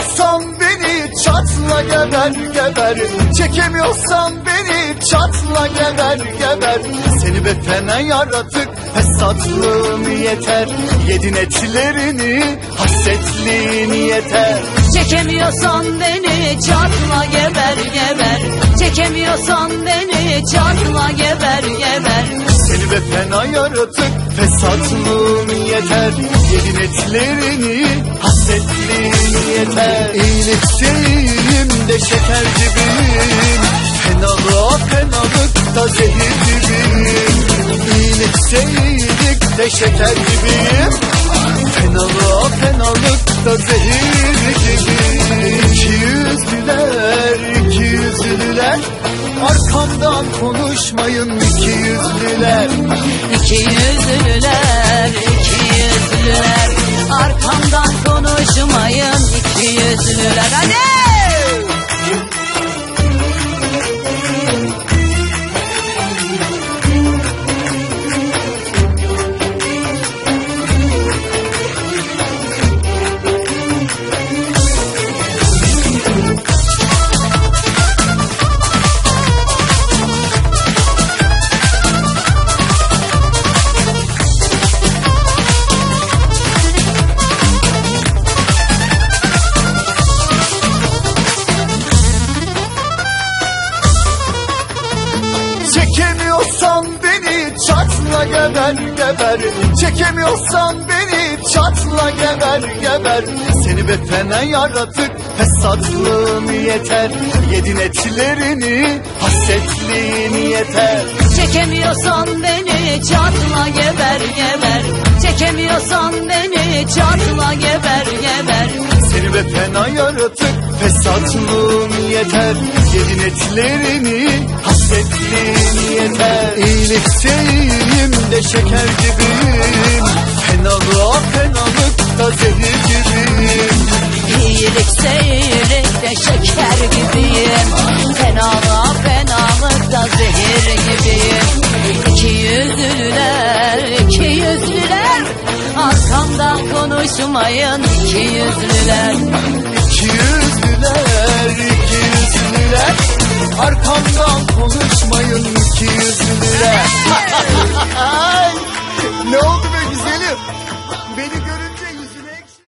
Çekemiyorsan beni çatla geber geber. Çekemiyorsan beni çatla geber geber. Seni be fena yaratık, fesatlığın yeter. Yedin etlerini, hasretliğin yeter. Çekemiyorsan beni çatla geber geber. Çekemiyorsan beni çatla geber geber. Seni be fena yaratık, fesatlığın yeter. Yedin etlerini, hasretliğin yeter. İyilikçiyim de şeker gibiyim, fenalığa fenalıkta zehir gibiyim. İyilikçiydik de şeker gibiyim, fenalığa fenalıkta zehir gibiyim. İkiyüzlüler, ikiyüzlüler, arkamdan konuşmayın ikiyüzlüler. İkiyüzlüler, ikiyüzlüler, arkamdan konuşmayın ikiyüzlüler. Hadi! Çekemiyorsan beni çatla geber geber. Çekemiyorsan beni çatla geber geber. Seni be fena yaratık, fesatlığın yeter. Yedin etlerini, hasretliğin yeter. Çekemiyorsan beni çatla geber geber. Çekemiyorsan beni çatla geber geber. Seni be fena yaratık, fesatlığın yeter. Yedin etlerini, hasretliğin yeter. İyilikçiyim de şeker gibiyim, fenalığa fenalıkta zehir gibiyim. İyilik seyrik de şeker gibiyim, fenalığa fenalıkta zehir gibiyim. İkiyüzlüler, ikiyüzlüler, arkamdan konuşmayın ikiyüzlüler. İkiyüzlüler, ikiyüzlüler, arkamdan konuşmayın ikiyüzlüler.